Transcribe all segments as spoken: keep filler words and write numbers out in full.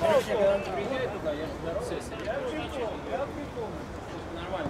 когда он приезжает туда, я же здороваюсь. Нормально.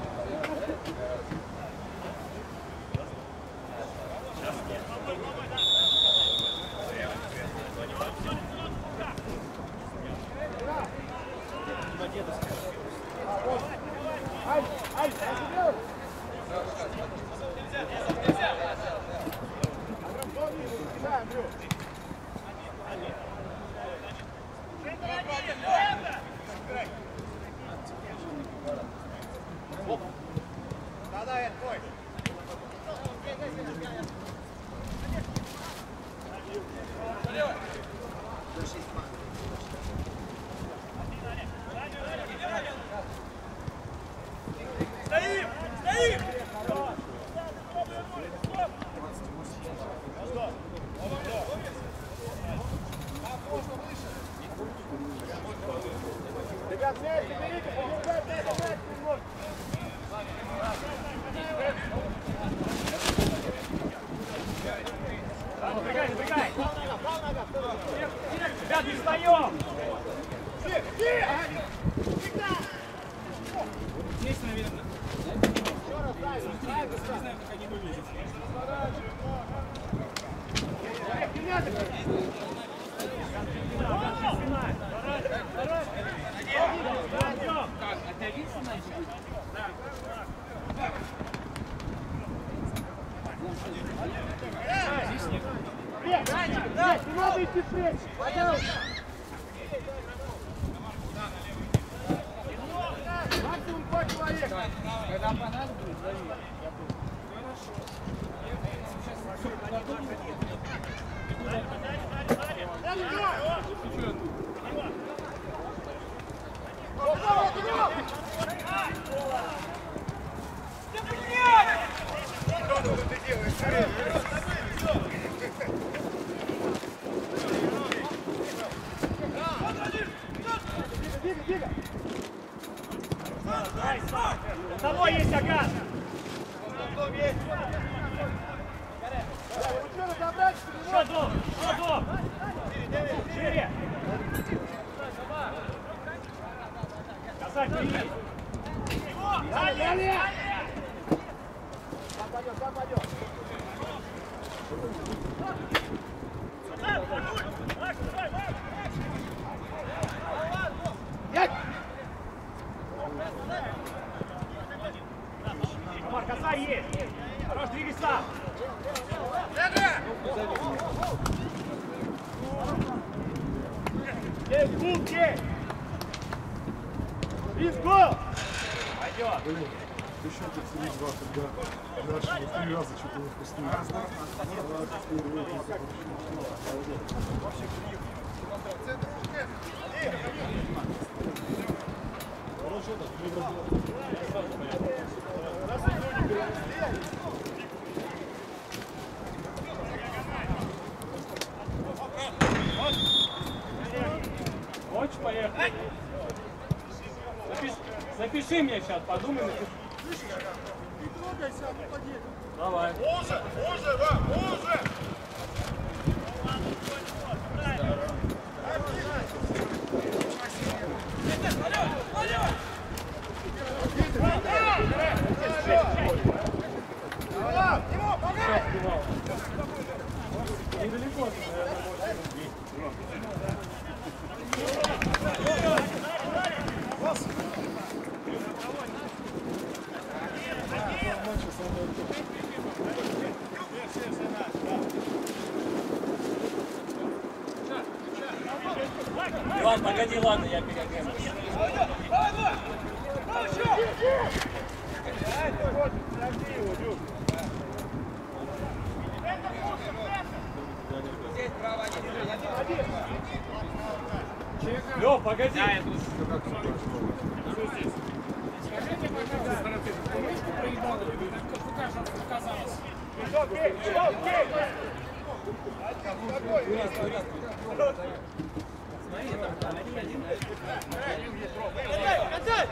Того есть Агат! Что дом? Что дом? Шире! Касать, бери! Далее! Сам пойдет, сам пойдет! Амар, касай есть! Хорош, двигай сам! Есть губки! Из гол! Пойдет! Еще тут три-два, когда дальше вот три раза что-то не вкусное. Хочешь поехать? Запиши, запиши мне сейчас, подумай. Не трогайся, а ну подъедем. Давай. Уже, уже, Ва, уже! Недалеко. Ладно, погоди, ладно, я перегляну. Лё, погоди. Скажите, пожалуйста, помните про еду? Как оказалось? Окей, окей. Смотри, там один. Отдай!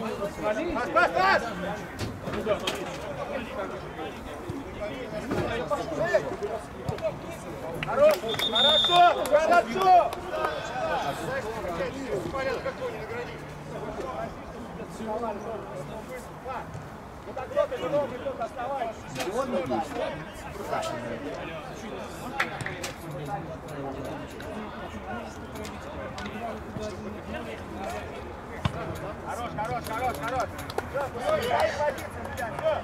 Пас, пас, пас! Хорошо, хорошо, хорошо! Ну так кто-то немного, кто-то оставайся. Хорош, хорош, хорош, хорош. Все, все, дай позицию, ребят, все.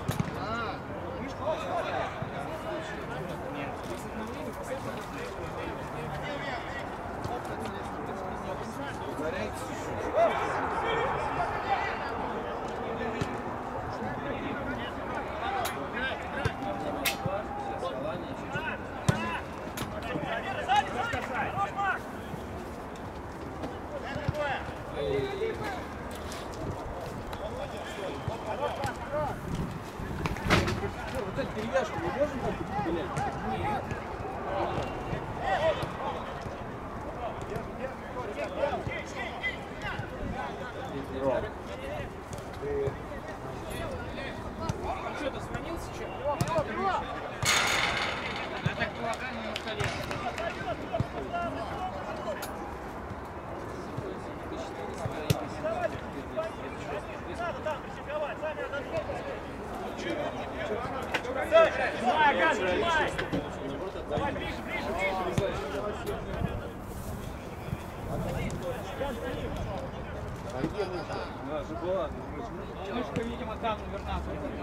Вот эту перевязку мы можем как-то менять? Нет. Что, ты звонился еще? Я так полагаю, на столе. Снимай, газ, снимай! Давай, ближе, ближе, ближе! Да, же была. Мышка, видимо, там наверное.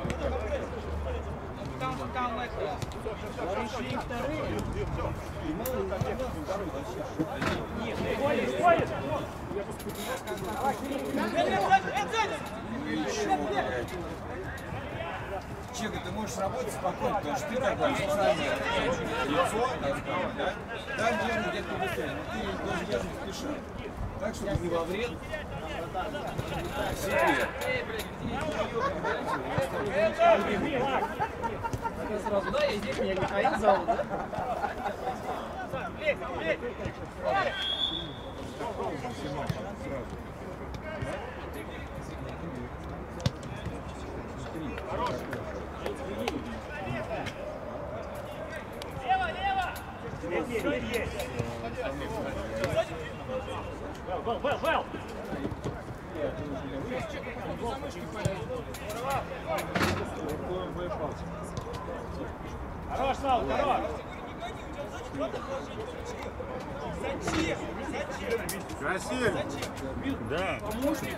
Там, там, это. Пришли вторые. И мало второй вообще. Нет, ходит, ходит! Чека, ты можешь работать спокойно, потому что ты тогда официальное лицо, так сказать, да? Там где где-то быстрее, но ты должен держать спеша. Так, чтобы не во вред себе. Сразу, да, я здесь, меня Михаил зовут, да? Лево, лево! Есть, есть, есть! Вел, вел, вел! Хорош, Слава, хорош! Красиво. Да. Помощник.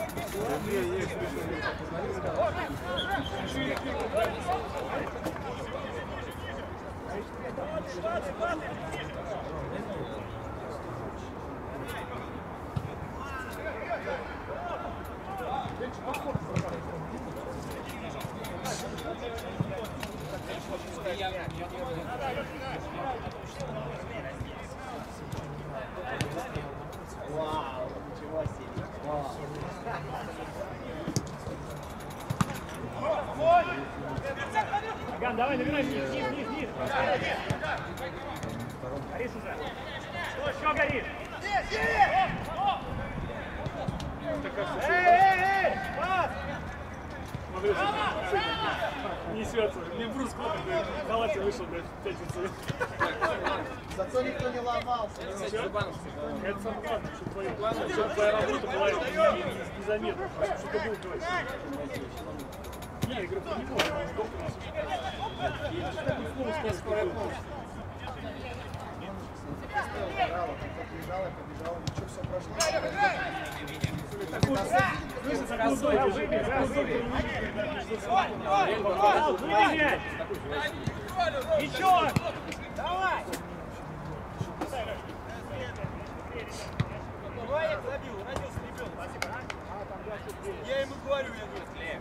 Вау, ничего себе. Вау. Аган, давай, набирай, вниз, вниз, вниз, вниз. Горишь уже. Что, еще горишь? Эй, эй, эй! Пас! Смотри, несется. Мне брус куда-то в халате вышел, блядь, в пятницу. Зато никто не ломался. Это самое главное, что твои планы, что твоя работа была незаметна. Что ты был говорить. Не, я говорю, ты не можешь, потому что доктор у нас. Я скоро помню. Побежала, побежала, ничего, все прошло. Выбегай! Еще! Давай! Ваня забил, родился ребенок. Спасибо, а? Я ему говорю, я говорю, слева.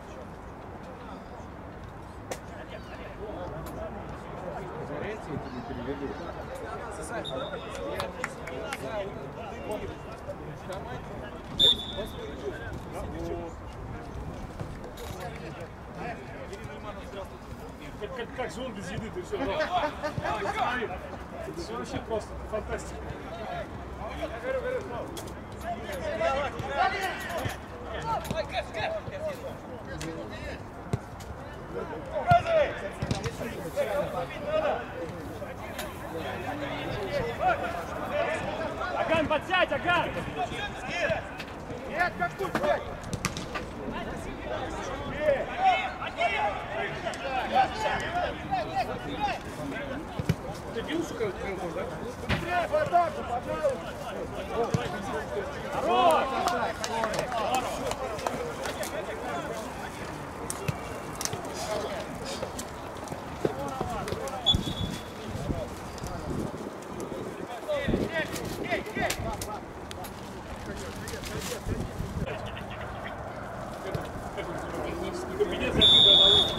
Как, как, как же он без еды, ты все равно. Смотри, это же вообще просто фантастика. Аган, подсядь, Аган! Нет, как тут, блядь! Ты бил, сука, да? Быстрее в атаку, пожалуйста! Хорош! Кабинет закрытый на улице.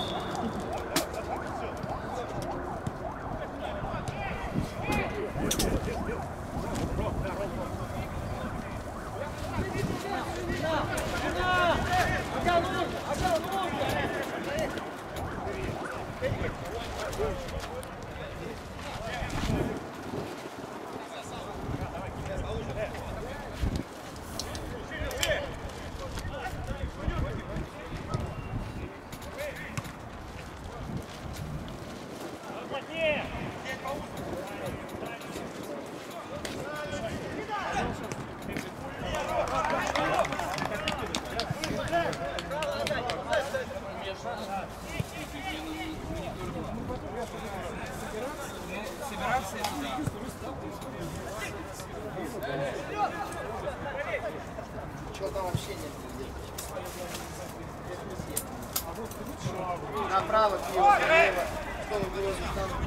Собираться это Чего там вообще нет? Направо, слева, слева. Что вы было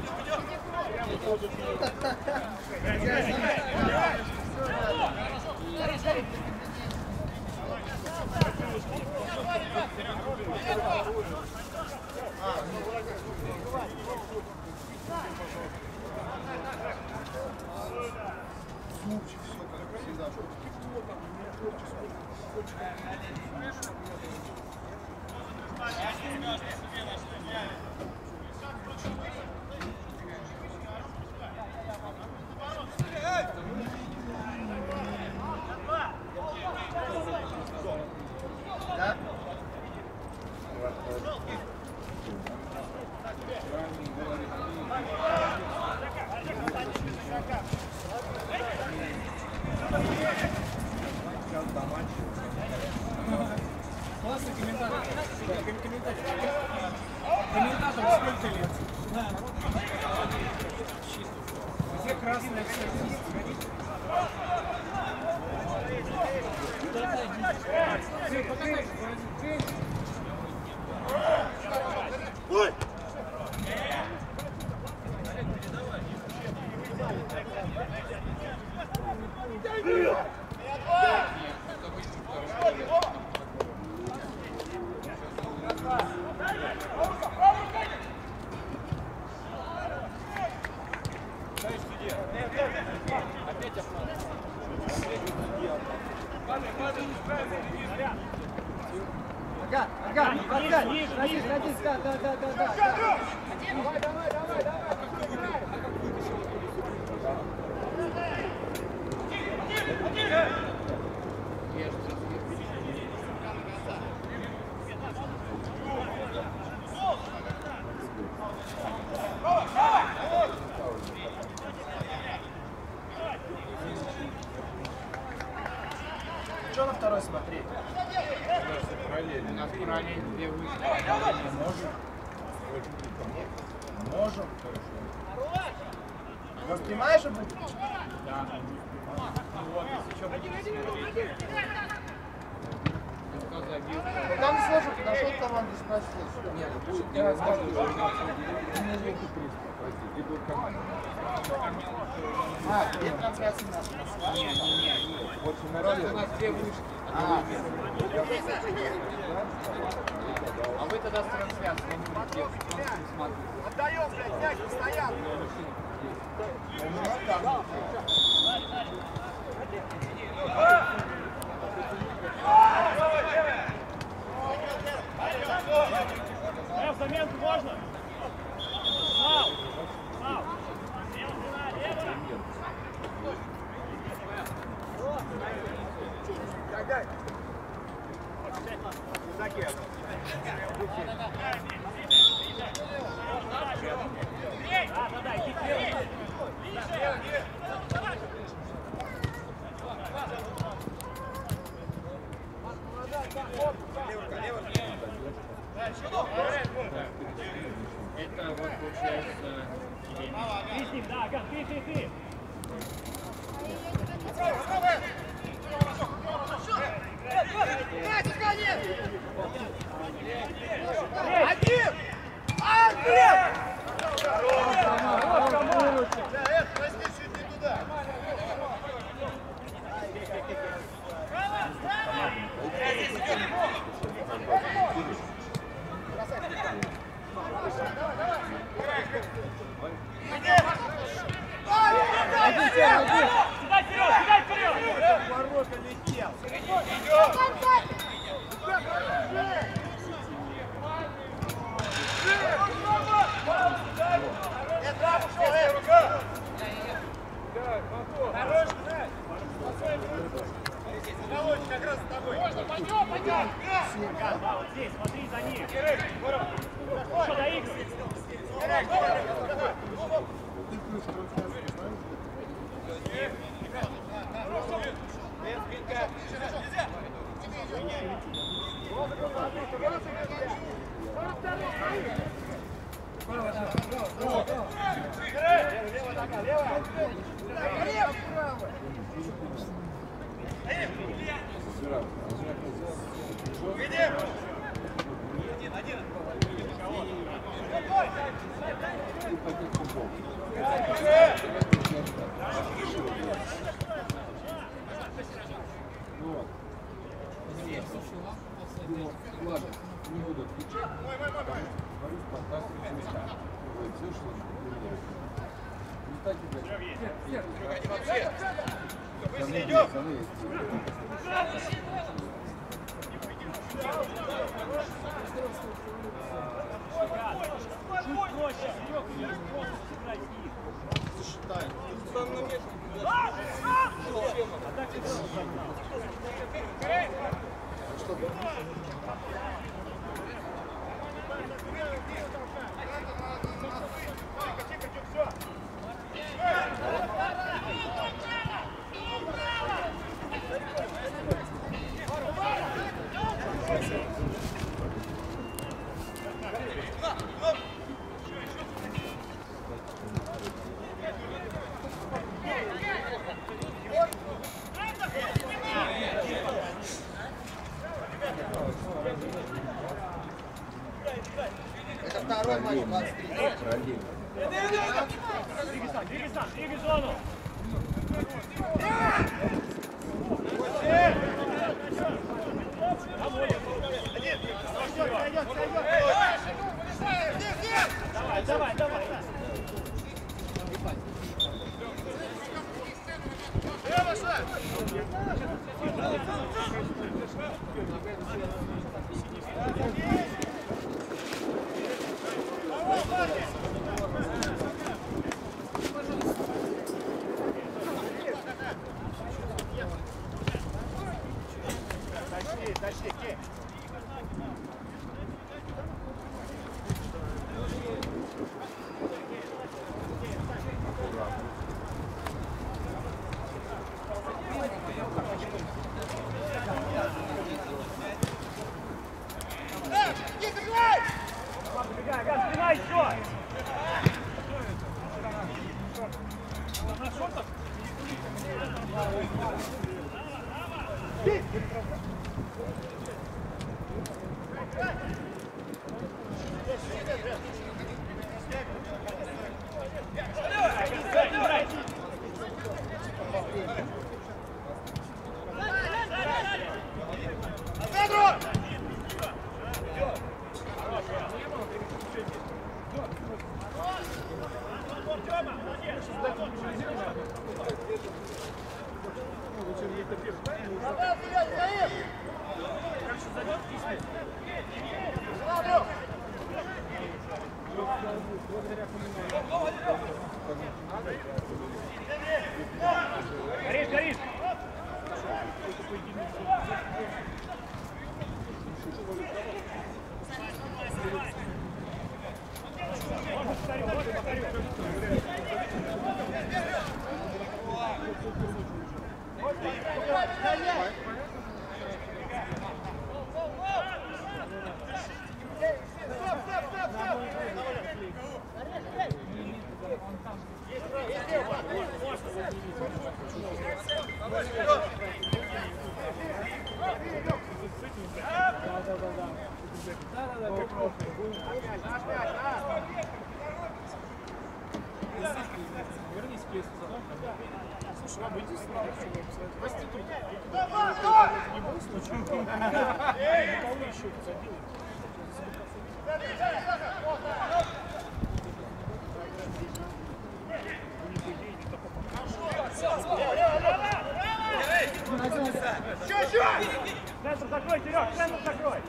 Супчик, все как всегда. Да? Классный комментатор. Комментатор. Комментатор сколько лет? Где красная все? Ой! Ага, ага, ага, садись, садись, да, да, да, да, да. Давай, давай, давай, давай! Что на второй смотреть? у нас параллель две вышки. Можем. Можем. Воспринимаешь и будет? Да. Вот, если что, будем смотреть. Кто забил? Ну там сложно, подошел к команде и спросил. Нет, будет, я рассказываю, либо команда. А, нет трансляции у нас. Не, не, не. Больше на У радио. нас две вышки. А, А вы тогда с трансляцией не будете смотреть. отдаем, блядь, мяч постоянно. Э, заменку можно? Сау! Сау! Дай, дай. Да, да, да, иди вперед. Ты с ним, да, Агат, ты, ты, ты. Один! Один! Сюда вперед, сюда вперед! Ворота летел. Как раз с тобой. Пойдем, пойдем. Да, вот здесь, смотри за ним. Что, до Икс? Быстрее идем! Чуть проще, Серег, не просто сыграть их. Считай. Там на месте. А так ты сразу загнал. Это второй матч, двадцать три. Двигай сам, двигай сам, двигай зону. Давай, давай, давай. Тащи, тащи, кинь. Бегай, Газ, спина еще! На шортах? Горишь, горишь! Можно повторю, можно повторю. Стоп, стоп, стоп, стоп! Вернись к лесу. Слушай, Раба, иди сюда, в институт. Не был случай? Не полный счет забил. Центр закрой, Серег, центр закрой!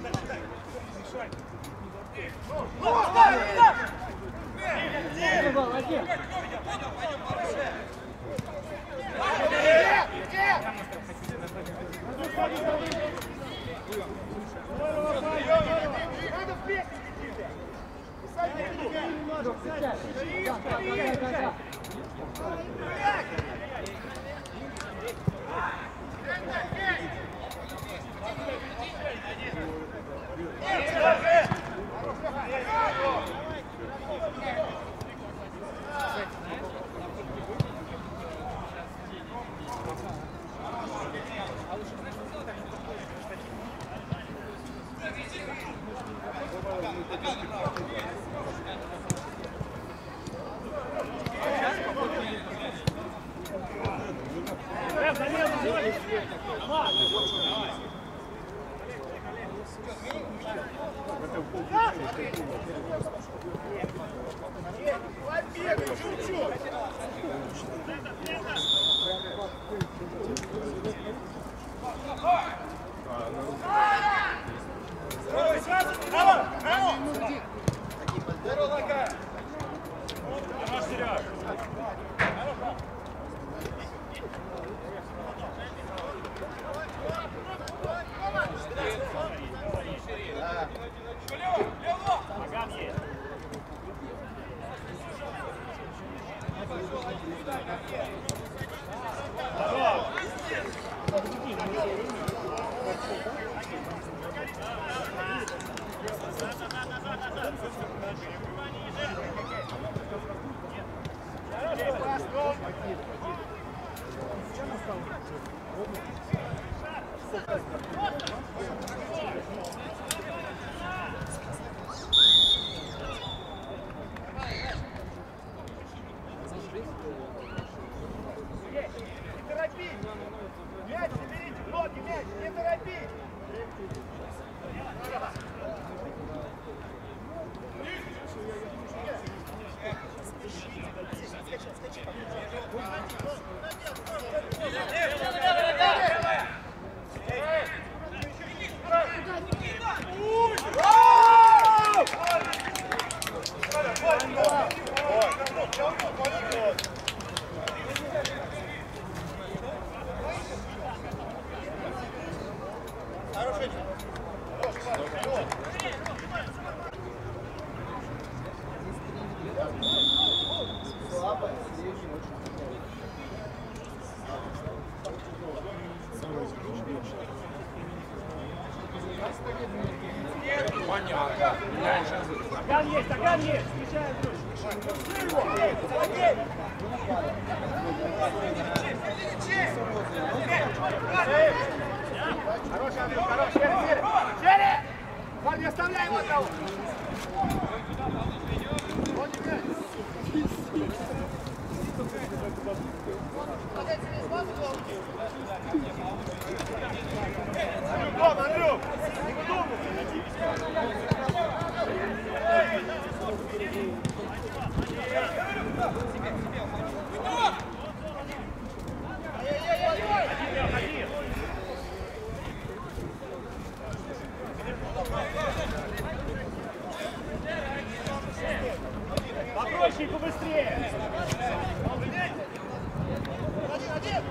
Стакан есть, стакан есть! Встречаем Хороший, Андрей, хороший! Черри! Черри! Парни, оставляем одного! Андрюк, Андрюк! Не выдумывай! Попроще и побыстрее! Один-один!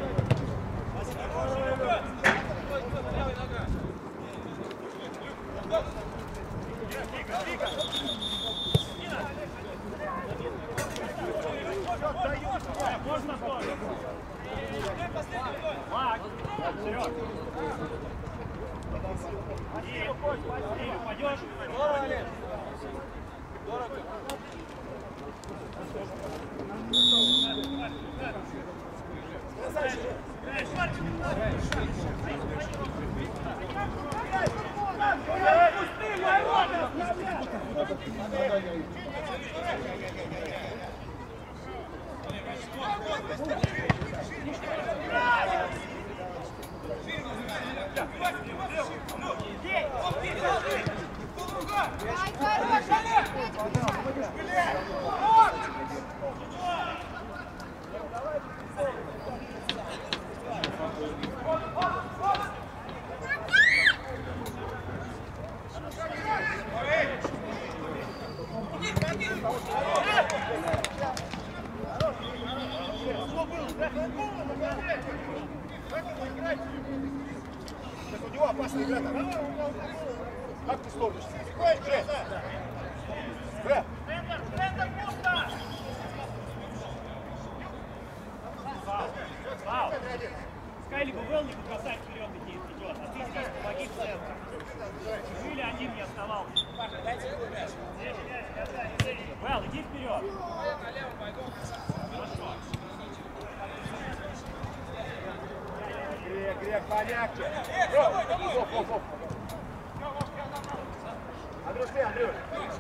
Можно тоже? Мак! Серег! Иди, упадешь? У него опасные ребята. Как ты сложишься? Жесть! Брэд! Вау! Пускай либо Вэл, либо бросать вперед идет, а ты здесь помоги в центр. Или один не оставался. Вэл, иди вперед! Грек, Грек, помягче! Оп, оп, оп! Андрюш, ты, Андрюш!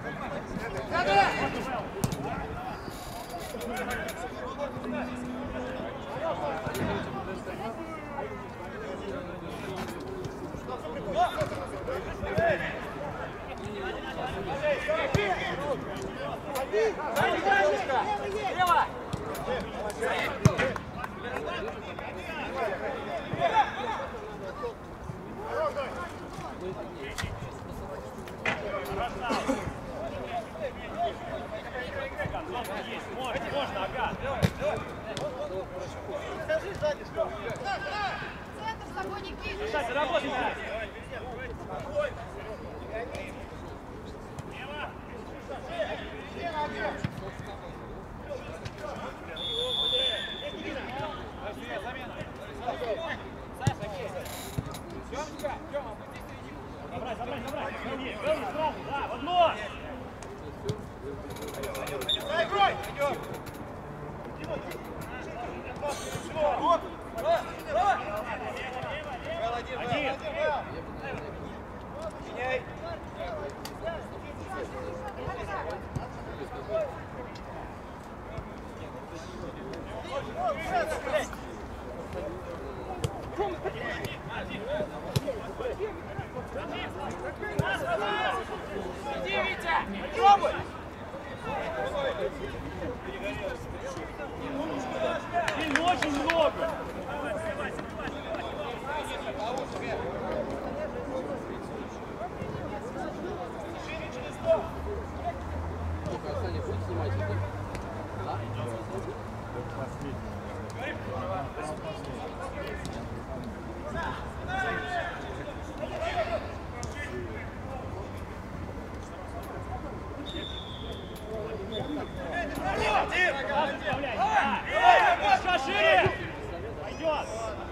Лево! Можно, можно, ага. Центр с тобой не пишет. Кстати, работай. Забрать, забрать, забрать. Гални, Гални, сразу, да, в одно. Играй! Идем! Один. Меняй! Иди, Витя! Пробуй! Сильно очень много. Еще шире! Пойдет!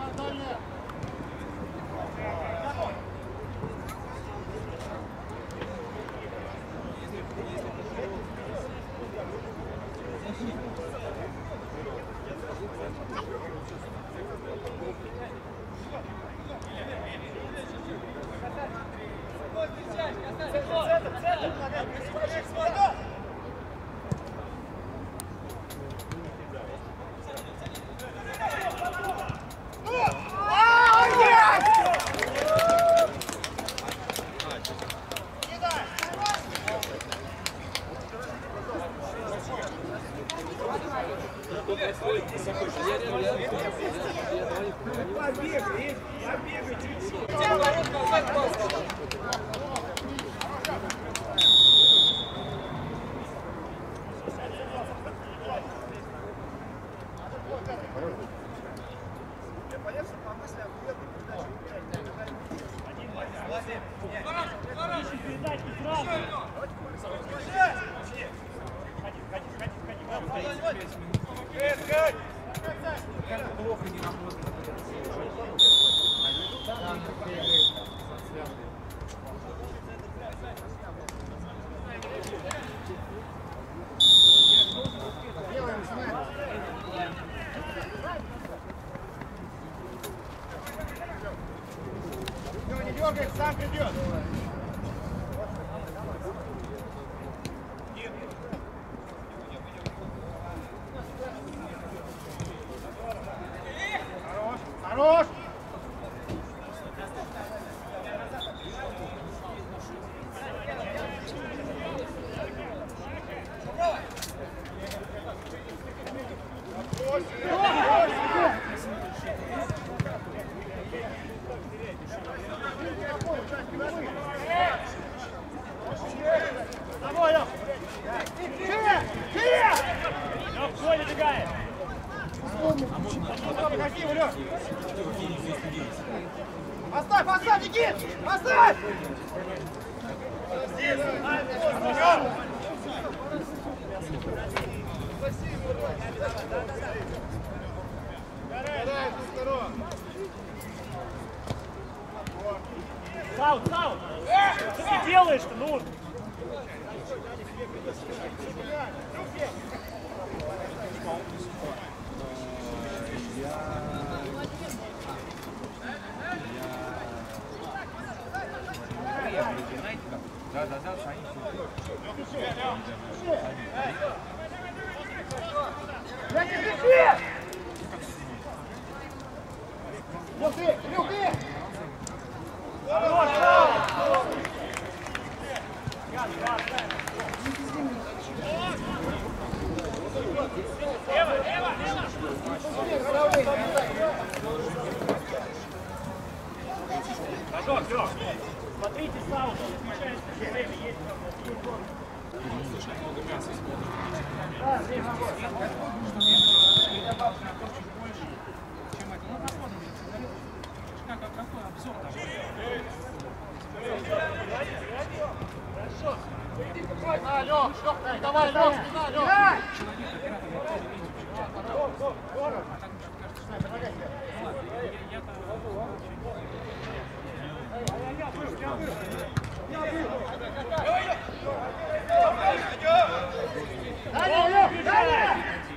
Передать не сразу. Ходи, ходи, ходи, ходи. Как плохо не работает. бегает, сам придет. Хорош, хорош. Оставь, оставь, Никит! Оставь! Саут, Саут! Что ты делаешь-то, ну? Да, да, да, Люки, люки! Хорошо, все. Смотрите, Саут, отмечается, что время есть. На, Лёх, Лёх, давай, Лёх, спина, Лёх! Далее, Лёх, далее!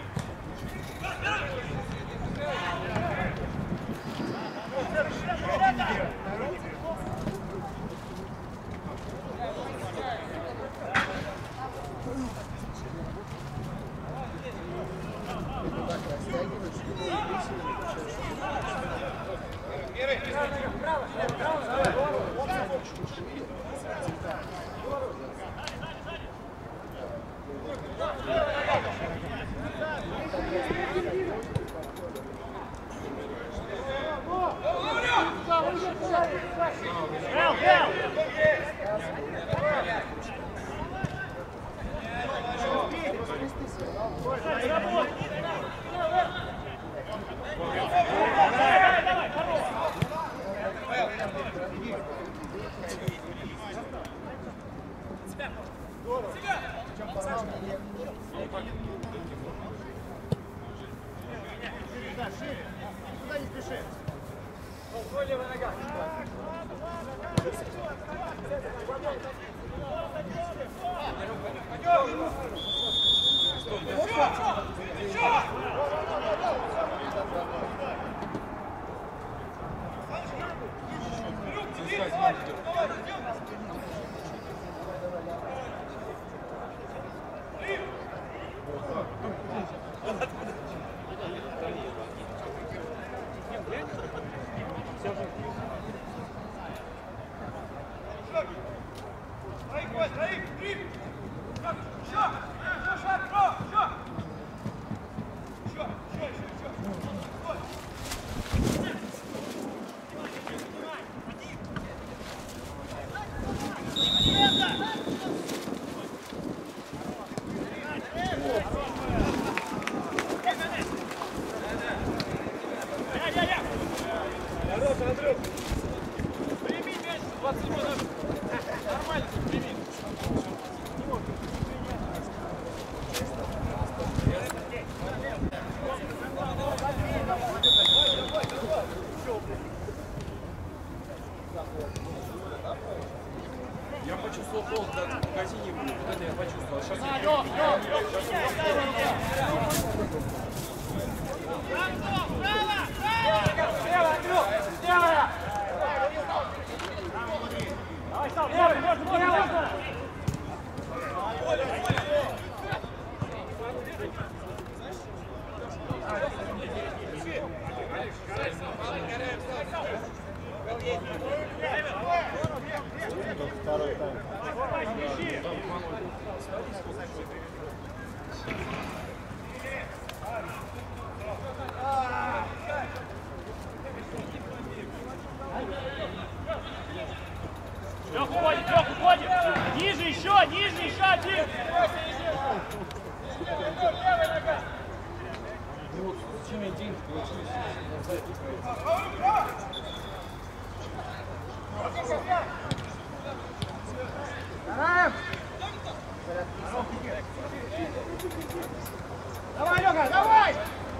Хел, Хел! Давай, давай, хорош! Да, шире. Никуда не спеши. Левая нога. Все же. Второй тайм. Лёх уходит, Лёх уходит! Ниже еще, ниже еще один! Ну, зачем я деньги получились? Давай, Лёха, давай!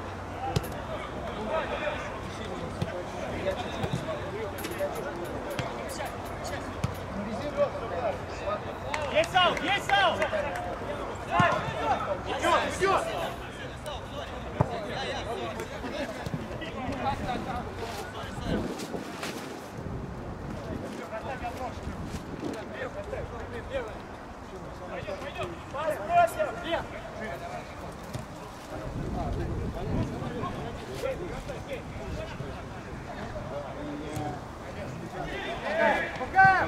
Есть аут, есть аут! Идет, идет! Пока!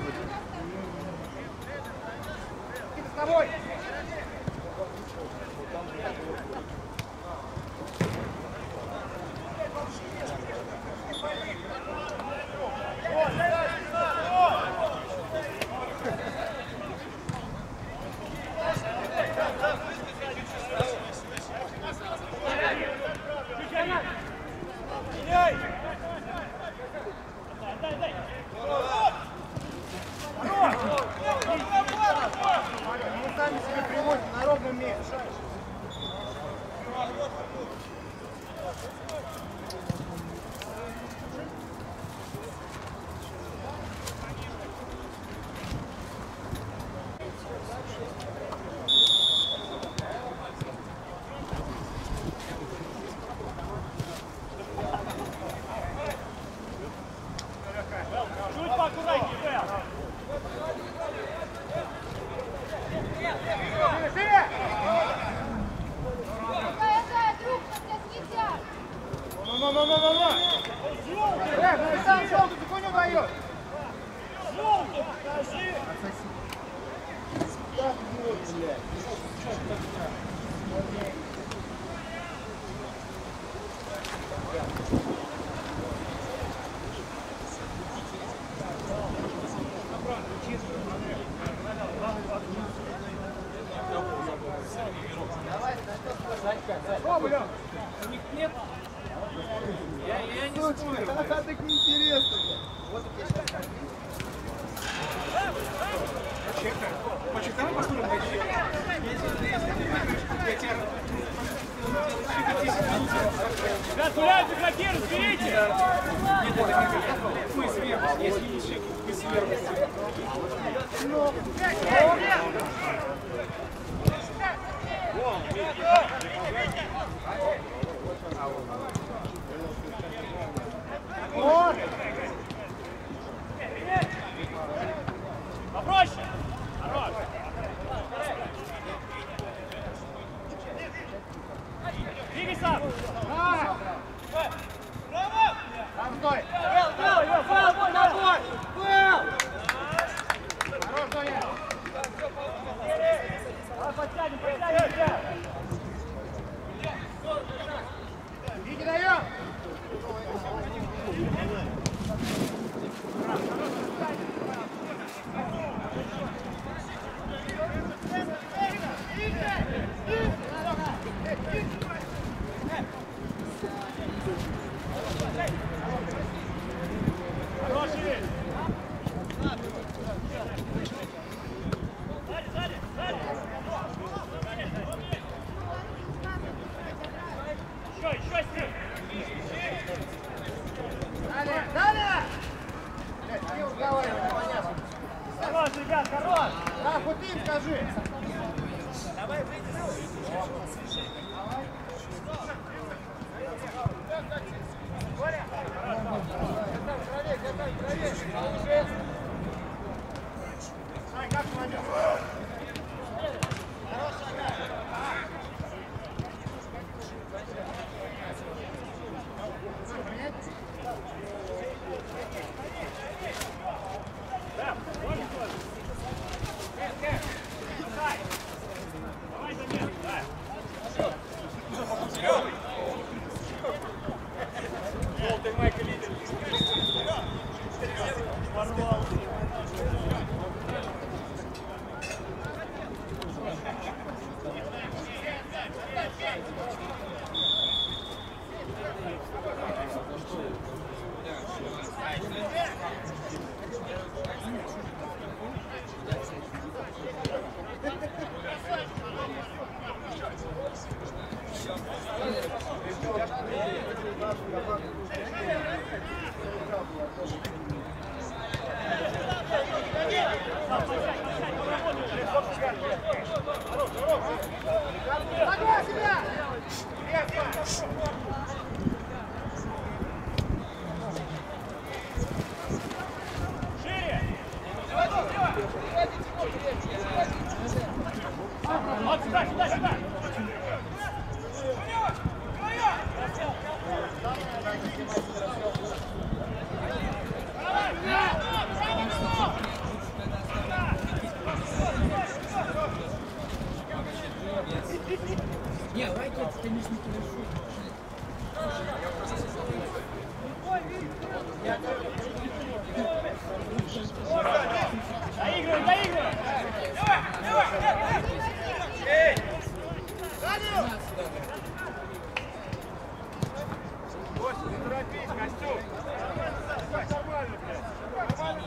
С тобой! Мы сами себе приводим на ровном месте. Чуть поаккуратнее, Вэл! Какая зая, друг, на тебя съедят! Ну-ну-ну-ну-ну-ну! Эх, ну ты сам желтый, ты хуйню даешь! Желтый, покажи! Так вот, блядь! Пробуй, Лёх! У них нет. Я, я не спорю. А так неинтересно. Вот Почитаем, посмотрим, я тебя... Ребят, гуляют игроки, разберите! Мы сверху, если ищем, мы сверху. Вот! Попроще! Хорош! Двигай сам! Там стой! Фэл, фэл, фэл, фэл, фэл! Фэл! Хорош, Соня! Давай подтянем, подтянем тебя! Вики, даем! Хороший! Сзади, сзади, сзади! Еще, еще с ним! Далее! Далее! Блядь, не разговаривай, непонятно. Хорош, ребят, хорош! Так, вот им скажи! Ай, как молодец! Сюда, сюда, сюда! Не, лайки это, конечно, хорошо. Доигрывай, доигрывай! Давай, давай! Эй! Костя, не торопись, Костюм! Нормально, блядь! Нормально,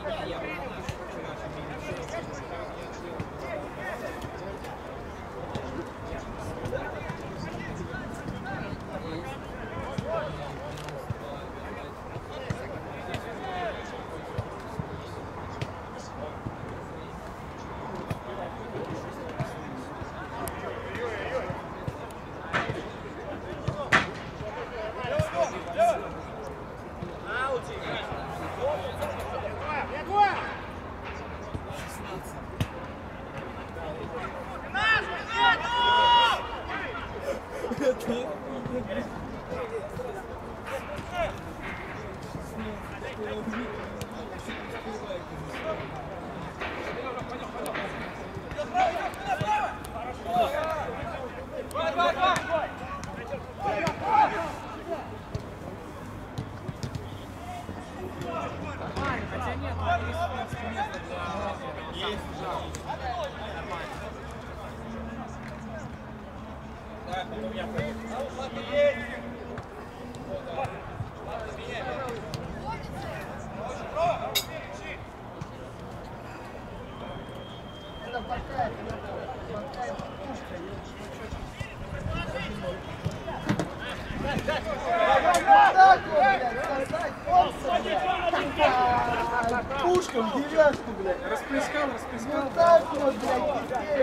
Пушком, деревяшку, блядь. расплескал, расплескал. Вот так вот, блядь, теперь.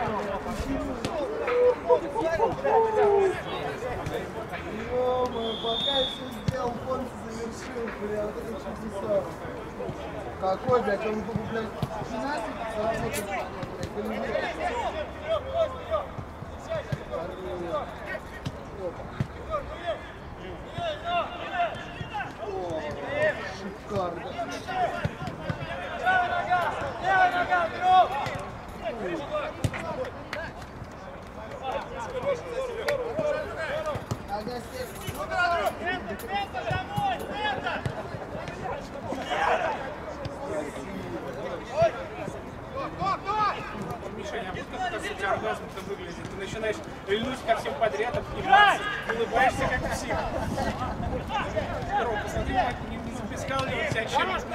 Ё-моё, пока еще сделал, конца завершил, блядь, вот это чудеса. Какой, блядь, он был, блядь, двенадцать заработал, блядь, О, шикарно. Левая нога! Левая нога! Вперед! Ага, здесь. Центр, центр, домой! Центр! Мишаня, а вот как у тебя оргазм-то выглядит? Ты начинаешь льнуть ко всем подряд, улыбаешься как псих. Здорово, посмотри, не, не запискал ли он тебя чем-нибудь?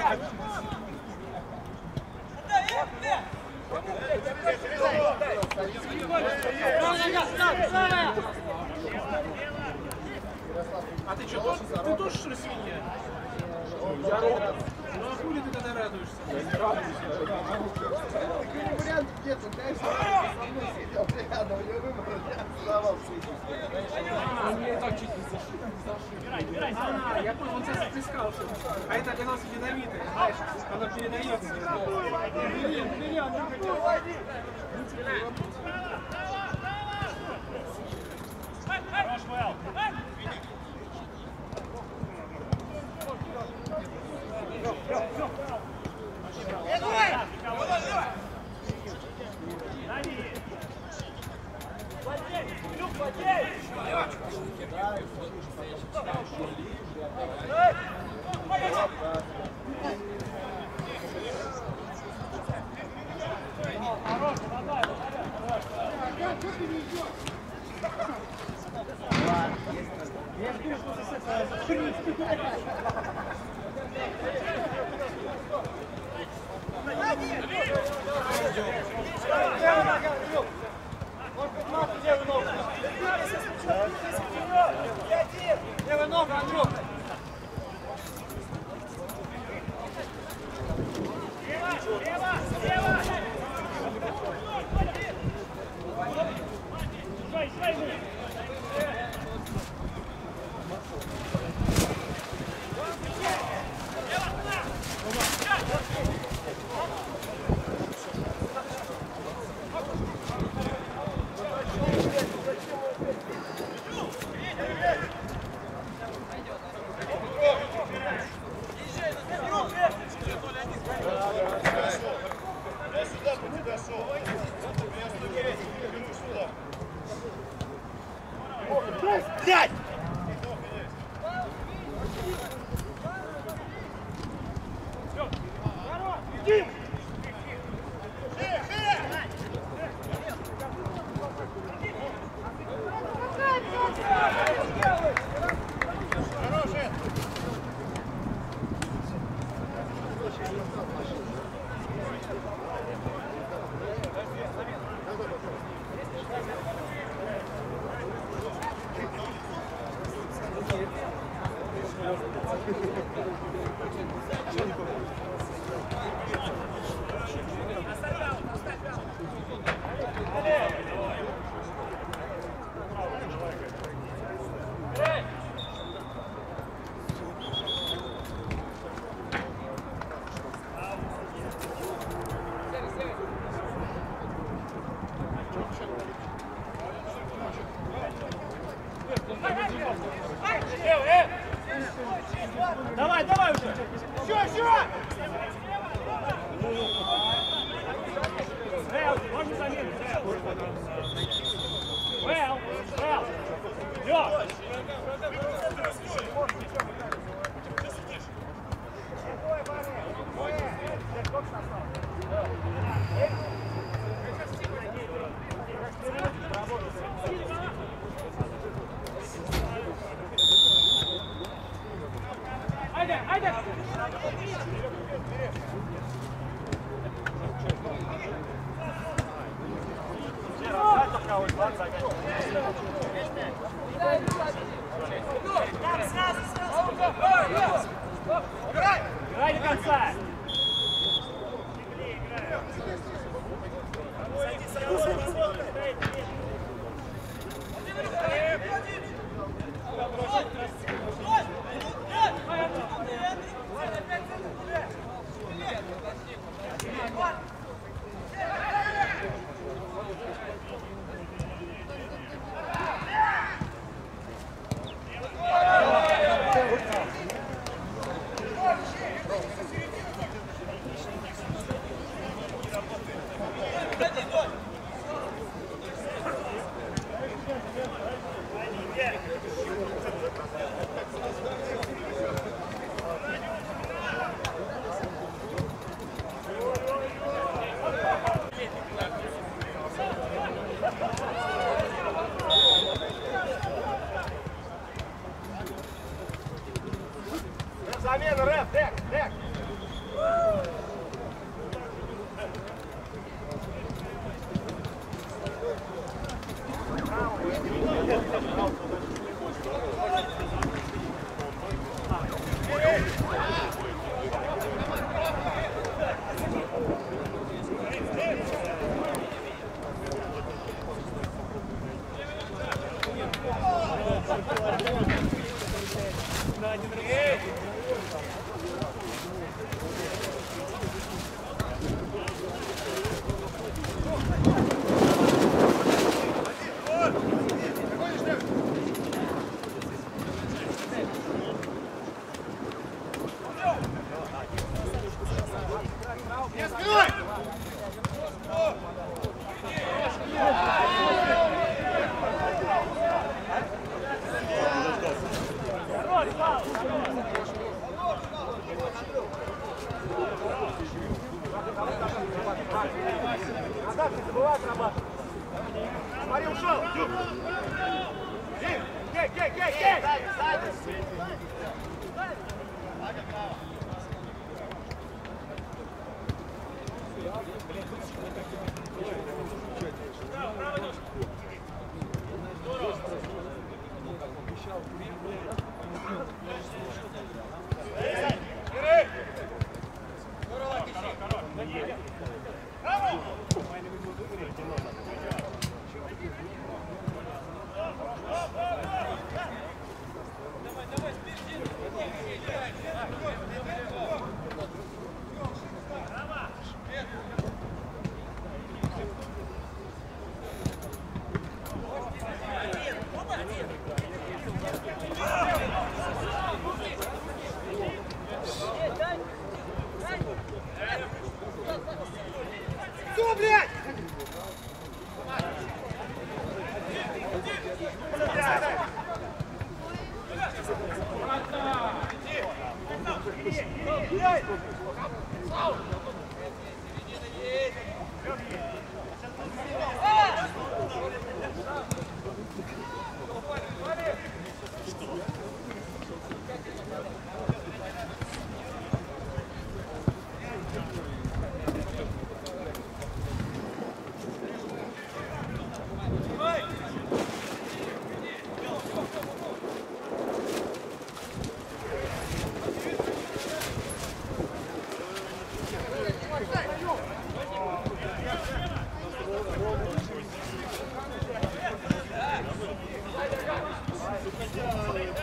А ты что, тоже, ты тоже что ли свинья? Я рад. Ну а хули ты тогда радуешься? Я не радуюсь. Вариант нет, он, конечно, со мной сидел рядом, я выбрал, я оставался. Он мне так чуть не зашил. А, я понял, он тебя заплескался. А это оказался ядовитый, знаешь, оно передается. Бери, бери, он не хотел. Хорош, Вэл. Я жду, что Левая нога, Андрюх! Давай, давай уже! Еще, еще! Вэл, можно замену? Вэл, Вэл! Лёг! Айде, айде! Играй до конца! Замена, рэп, дэк, дэк! Назад не забывай отрабатывать. Смотри, ушел. Гей, гей, гей, гей. Что, блядь?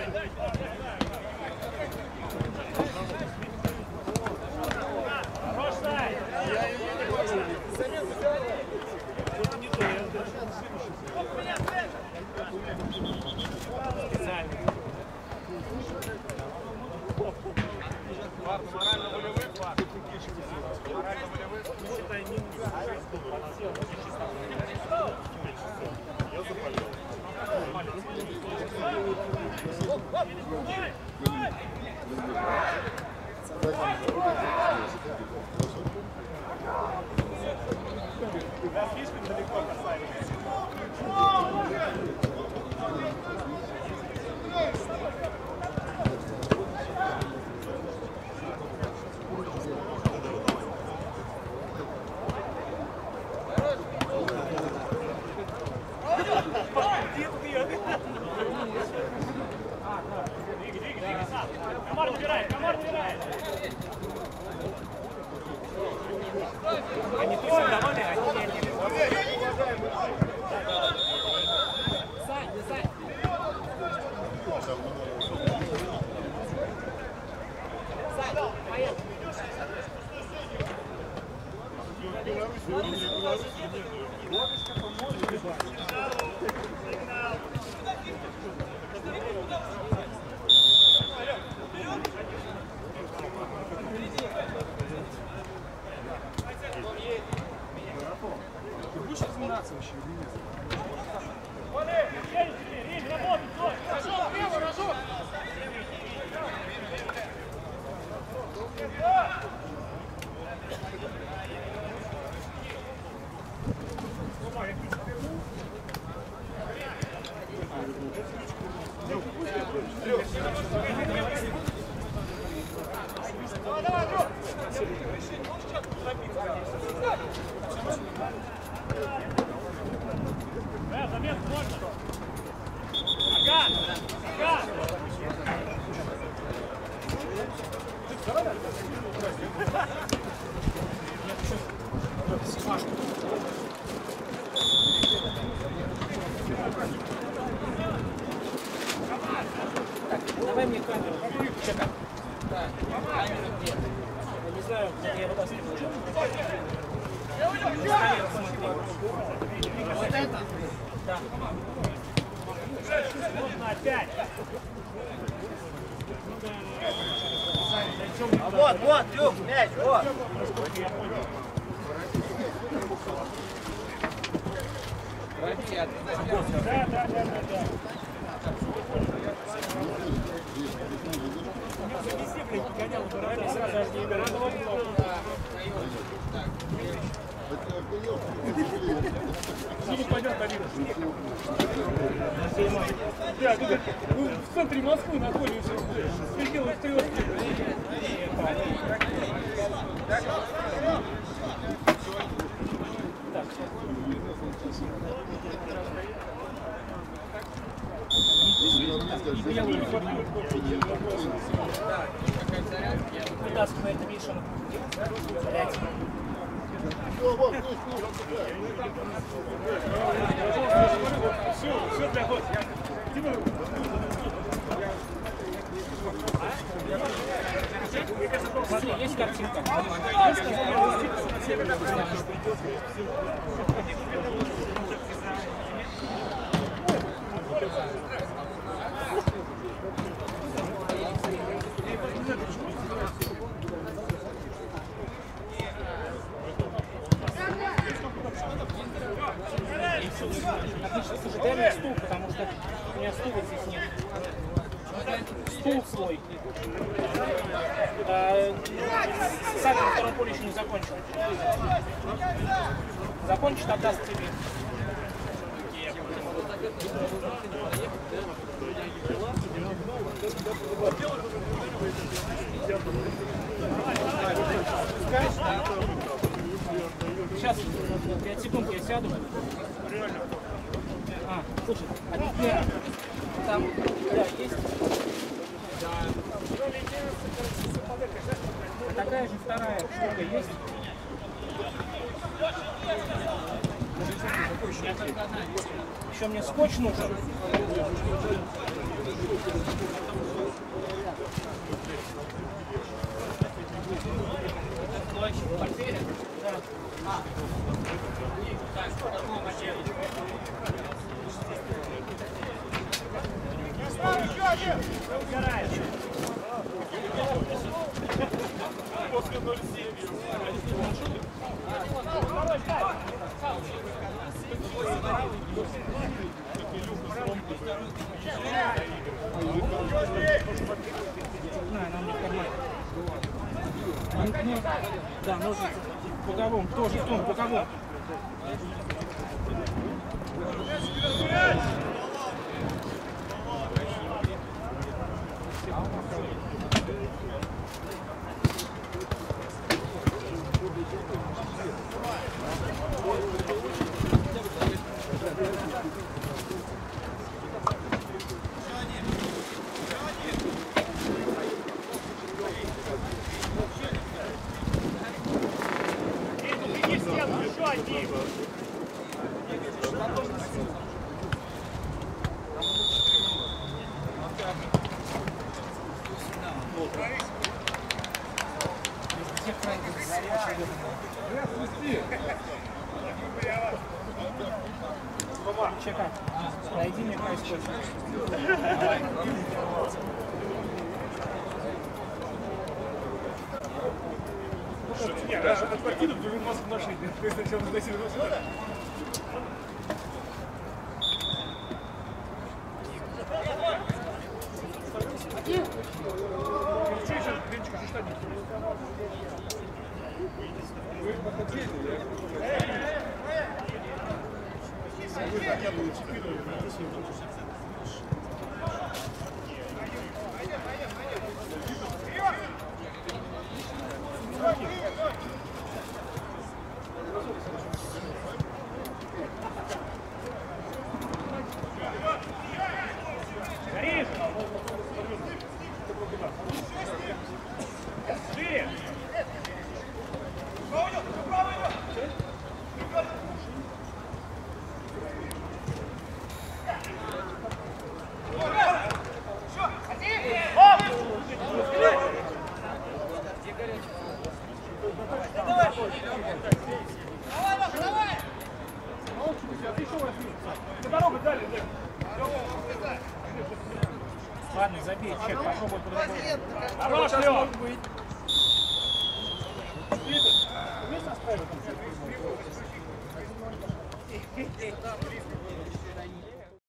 Комар набирает, комар набирает. Они тоже довольны, они не Сань, Сань. Сань, поехали. Ты будешь разминаться вообще или нет? Давай мне камеру. Чекай. Да. Камера где? Я не знаю, где я вытаскиваю. Вот это? Да. Можно опять. А вот, вот, Люк, мяч, вот. Да, да, да, да, да. Завези, блядь, гонял, барабан, сразу не играл. Не пойдет, Давид. Да, ты в центре Москвы находишься. Светил из трёстки. Вытаскивает Миша. Зарядь. Все, все для гостя. Смотри, есть картинка. Отлично, слушай, дай мне стул, потому что у меня стула здесь нет. Стул свой. Саня на втором поле еще не закончил. Закончит, отдаст тебе. Сейчас, пять секунд, я сяду. А, слушай, а нет, там, да, есть. Такая же вторая штука есть. Еще мне скотч нужен. После ноль семь. Да, ножницы. Боковым, тоже в том, боковым. Чекай. Найди мне край скотча. Нет, даже от квартиры в маску машине. Ты сначала заносил его сюда. Вы похотели, Ладно, забей, чек, попробуй по-другому. Хорош, Лёв! Вместе оставим?